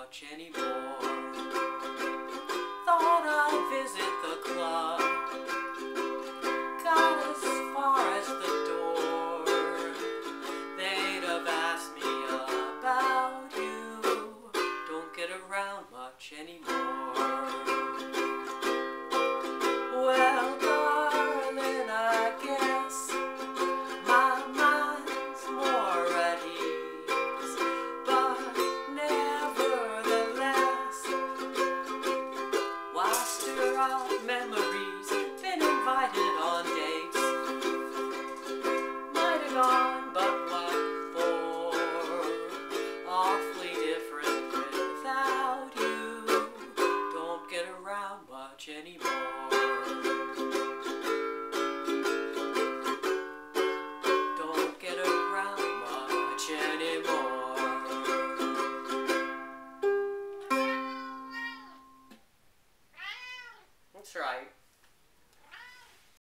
much anymore. Thought I'd visit the club, got as far as the door. They'd have asked me about you, don't get around much anymore. Well, darling, I guess my mind's more at ease, but nevertheless, why stir up memories? Been invited on dates, might have gone, but what for? Awfully different without you, don't get around much anymore. That's right.